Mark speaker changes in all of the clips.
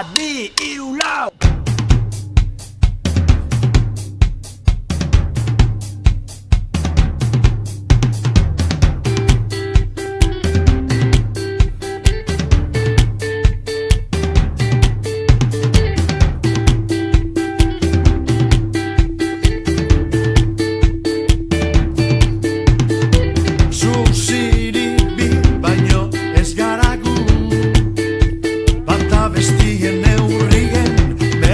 Speaker 1: Bat, bi, hiru, lau.
Speaker 2: Bestien neurrien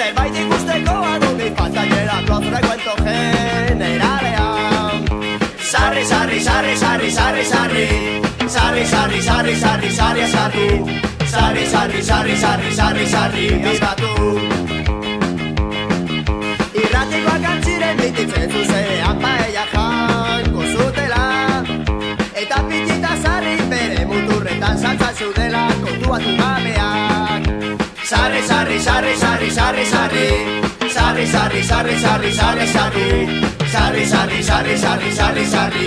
Speaker 1: zerbait ikusteko adumi faltaierako frekuento generalean. Sarri, sarri, sarri, sarri, sarri, sarri, sarri, sarri, sarri, sarri, sarri, sarri, sarri, sarri, sarri, sarri, sarri, sarri, askatu. Irratikoak antziren bititzen zuzenean paella jango zutela, eta pitita sarri bere muturretan saltzan zudela kontuatu gabeak. Sarri, sarri, sarri, sarri, sarri, sarri, sarri, sarri, sarri, sarri, sarri, sarri, sarri, sarri, sarri, sarri, sarri, sarri.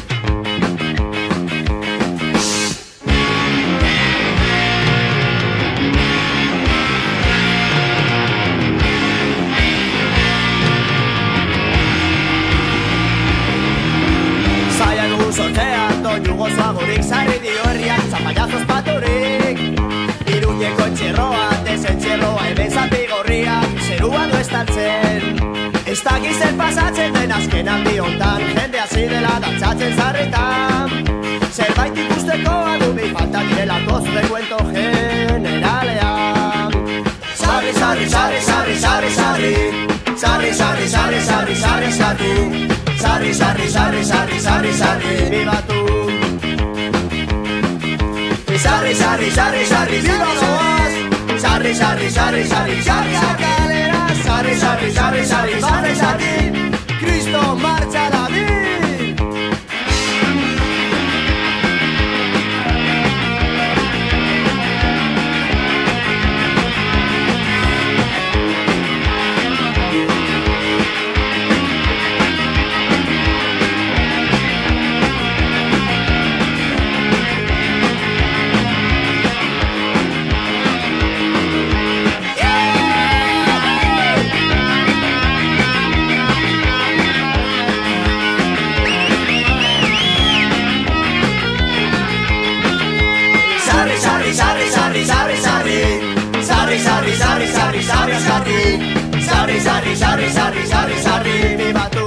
Speaker 1: Sortean doinu gozoagorik sarri dio herriak zapallazos paturik. Iruñeko entxerroa, desentxerroa, hemen zapigorria, zerua du estaltzen. Ez dakizen pasatzen den azken aldi hontan, jende hasi dela dantzatzen zarritan. Zerbait ikusteko adumi falta direlako zure kuento generalean. Sarri, sarri, sarri, sarri, sarri, sarri, sarri, sarri, sarri, sarri, sarri, sarri, sarri, sarri, sarri, sarri, sarri, sarri, bibatu. Sarri, sarri, sarri, sarri, viva Loaz. Sarri, sarri, sarri, sarri, sarri, Sakalera. Sarri, sarri, sarri, sarri, sarri, sarri, Cristo marcha David. Sarri, sarri, sarri, sarri, sarri, sarri, bibatu.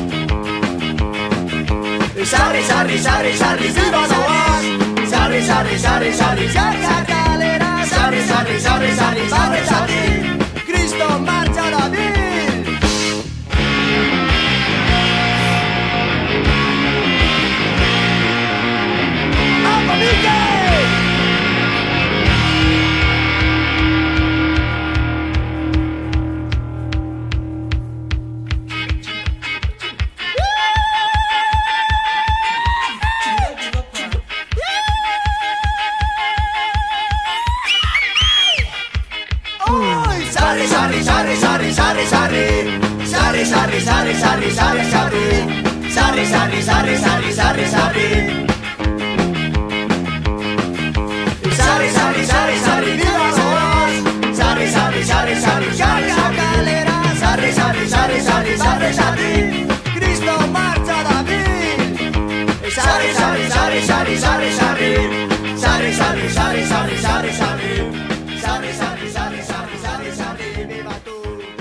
Speaker 1: Sarri, sarri, sarri, sarri, viva Loaz. Sarri, sarri, sarri, sarri, sarri, Sakalera. Sarri, sarri, sarri, sarri, sarri, sarri, Cristo marcha David. ¡Vamos, Miguel! Sarri, sarri, sarri, sarri, sarri, sarri, sarri, sarri, sarri, sarri, sarri. Sarri, sarri, sarri, sarri, viva Loaz. Sarri, sarri, sarri, sarri, sarri, Sakalera. Sarri, sarri, sarri, sarri, sarri, sarri, Cristo marcha David. Sarri, sarri, sarri, sarri, sarri, sarri, sarri, sarri, sarri, sarri, sarri, sarri, sarri, sarri, sarri, sarri, sarri, sarri, viva tú.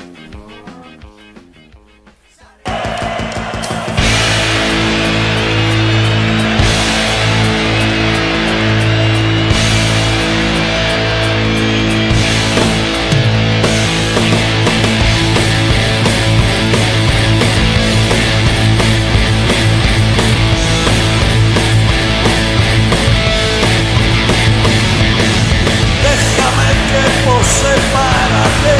Speaker 2: Sepárate,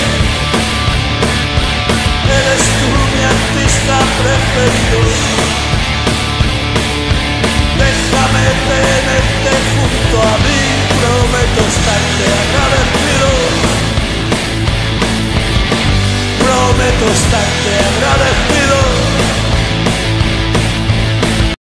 Speaker 2: eres tú mi artista preferido. Déjame tenerte junto a mí, prometo estarte agradecido. Prometo estarte agradecido.